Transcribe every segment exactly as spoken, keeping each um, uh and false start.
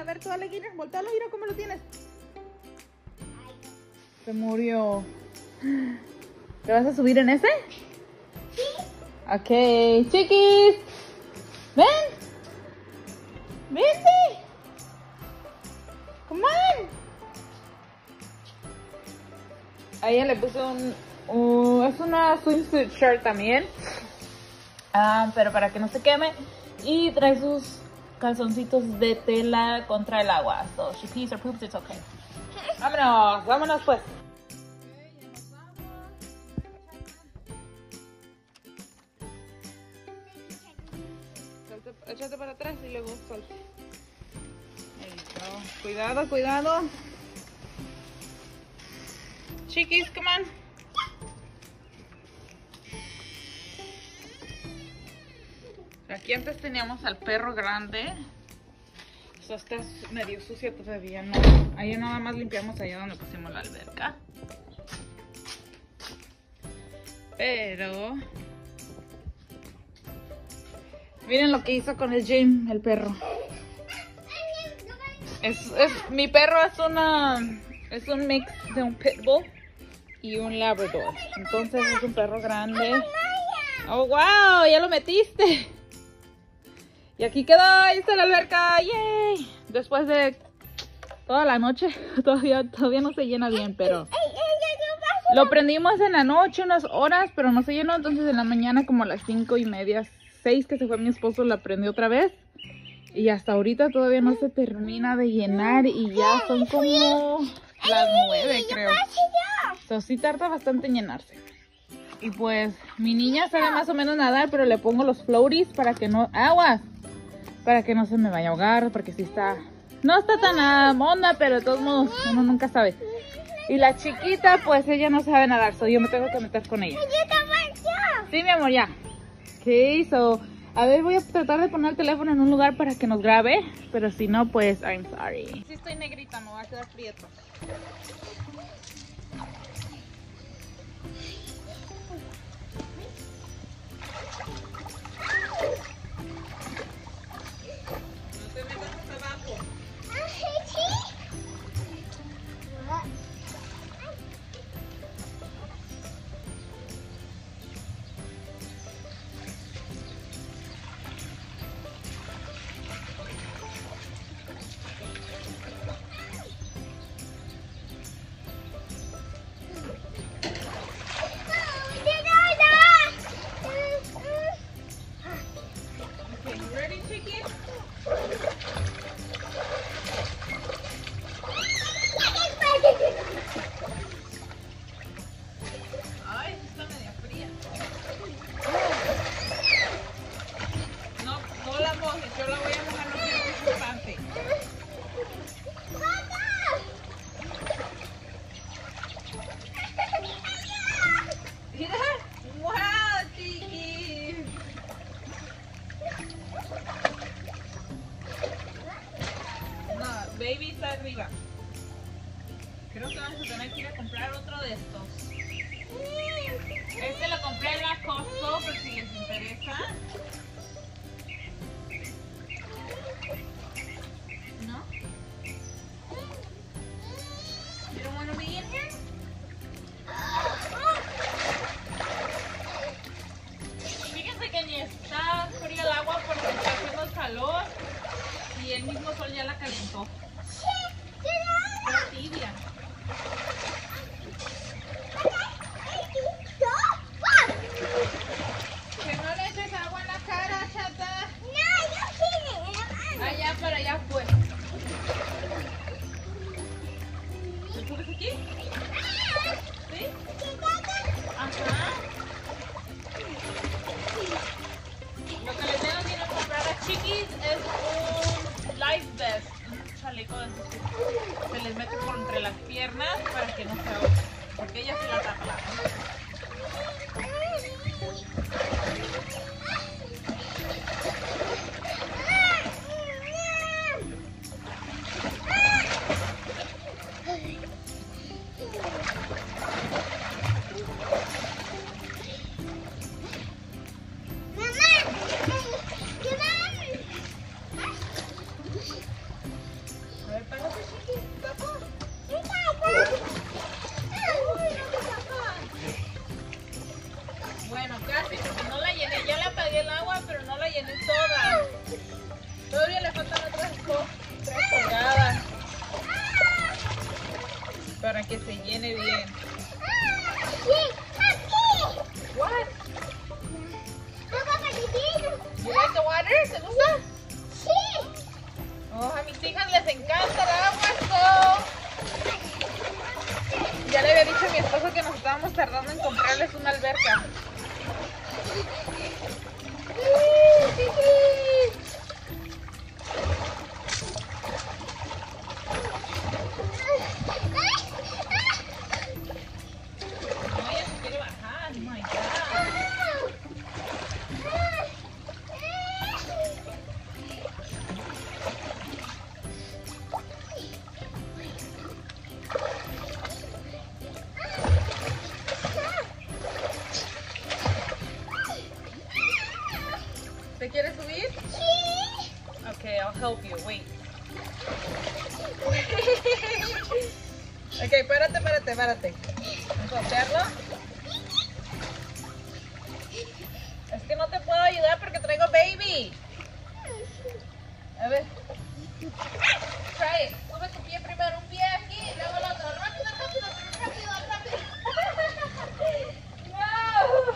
A ver, tú dale, Guinea, voltealo, mira cómo lo tienes. Se murió. ¿Te vas a subir en ese? Sí. Ok, chiquis. Ven. Vente. Come on. A ella le puse un, un... Es una swimsuit shirt también. Uh, pero para que no se queme. Y trae sus calzoncitos de tela contra el agua. So she pees or poops, it's okay. Vámonos, vámonos pues. Échate para atrás y luego suelta. Cuidado, cuidado. Chiquis, come on. Aquí antes teníamos al perro grande. Eso está medio sucia todavía, ¿no? Ahí nada más limpiamos allá donde pusimos la alberca. Pero... miren lo que hizo con el Jim, el perro. Es, es, mi perro es una... es un mix de un pitbull y un labrador. Entonces es un perro grande. ¡Oh, wow! ¡Ya lo metiste! Y aquí quedó, ahí está la alberca. ¡Yay! Después de toda la noche, todavía, todavía no se llena bien, pero... lo prendimos en la noche unas horas, pero no se llenó. Entonces en la mañana como a las cinco y media, seis que se fue mi esposo, la prendió otra vez. Y hasta ahorita todavía no se termina de llenar y ya son como las nueve, creo. So, sí tarda bastante en llenarse. Y pues mi niña sabe más o menos nadar, pero le pongo los floaties para que no... aguas. Para que no se me vaya a ahogar, porque sí está... no está tan a onda, pero de todos modos uno nunca sabe. Y la chiquita, pues ella no sabe nadar, so yo me tengo que meter con ella. Sí, mi amor, ya. Ok, so... a ver, voy a tratar de poner el teléfono en un lugar para que nos grabe, pero si no, pues, I'm sorry. Sí estoy negrita, me va a quedar prieto. No te metas hasta abajo. Baby está arriba. Creo que vamos a tener que ir a comprar otro de estos. Este lo compré en la Costco por si les interesa. ¿No? You don't want to be in here? Fíjense que ni está frío el agua porque está haciendo calor y el mismo sol ya la calentó. Está tibia. Que no le eches agua en la cara, chata. Allá para allá pues. ¿Te subes aquí? ¿Sí? Ajá. Lo que les tengo que ir a comprar a Chiquis es un life vest, un chaleco de esos que se les mete por entre las piernas para que no se ahoguen, porque ella se la tapa. mi esposo que nos estábamos tardando en comprarles una alberca. ¿Te quieres subir? Sí. Okay, I'll help you. Wait. Ok, espérate, espérate, espérate. ¿Vamos a hacerlo? Es que no te puedo ayudar porque traigo baby. A ver. Try it. Sube tu pie primero, un pie aquí y luego el otro. Rápido, rápido, rápido, rápido. No.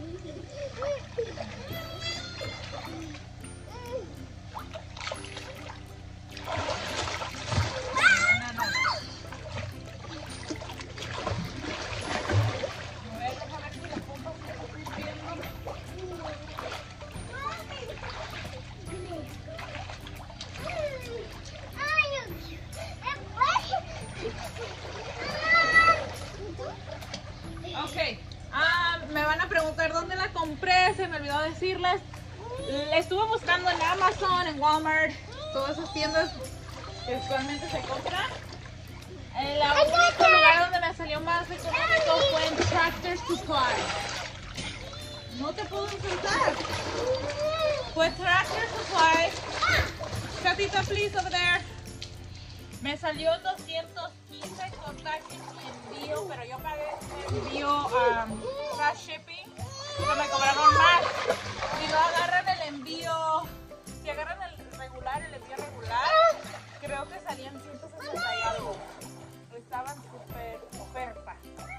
¿Dónde la compré? Se me olvidó decirles. La estuve buscando en Amazon, en Walmart, todas esas tiendas que usualmente se compran. El único lugar donde me salió más económico fue en Tractor Supply. No te puedo insultar. Fue Tractor Supply. Catita, please, over there. Me salió doscientos quince con tax y envío, pero yo pagué el envío um, fast shipping. Pero me cobraron más. Si no agarran el envío, si agarran el regular, el envío regular, creo que salían ciento sesenta y algo. Estaban súper oferta.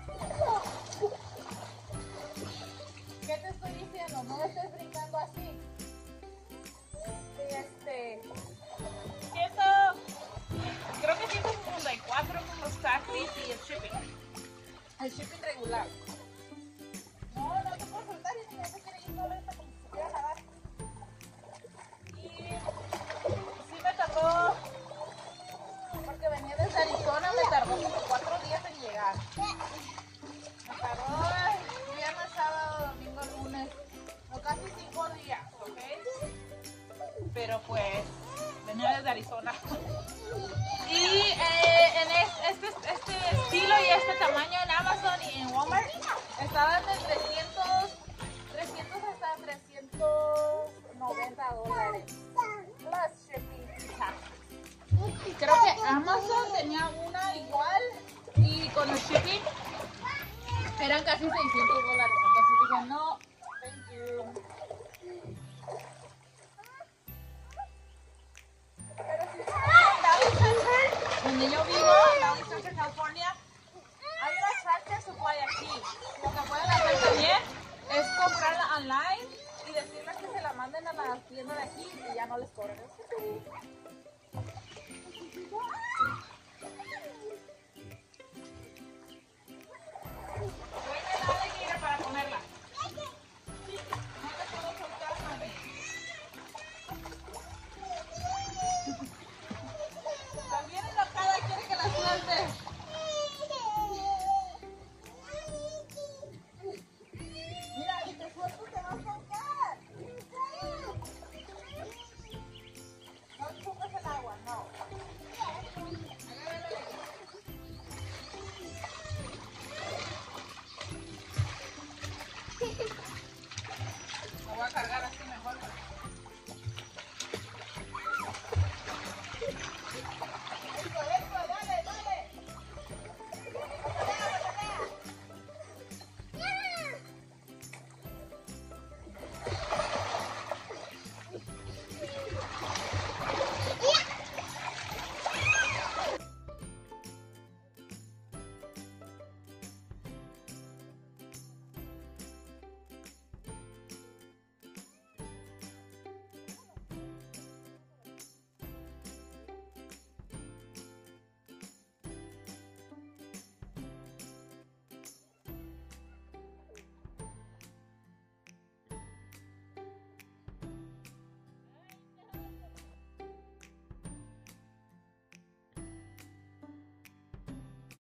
¿Qué te estoy diciendo? No estés brincando así. Este, ciento, creo que ciento sesenta y cuatro con los taxis y el shipping. El shipping regular. No, no te puedo soltar y no se quiere ir solita como si quisiera nadar. Y sí me tardó, porque venía desde Arizona, me tardó como cuatro días en llegar. Me tardó viernes, sábado, domingo, lunes, no, casi cinco días, ¿ok? Pero pues, venía desde Arizona. Y eh, en este, este, este estilo y este tamaño en Amazon y en Walmart estaban de trescientos, trescientos hasta trescientos noventa dólares. Plus shipping taxes. Creo que Amazon tenía una igual y con el shipping eran casi seiscientos dólares. Entonces dije, no, thank you. Pero si estás en Valley Center, donde yo vivo, en Valley Center, California, hay una Tractor Supply aquí. Lo que pueden hacer también es comprarla online y decirles que se la manden a la tienda de aquí y ya no les cobran.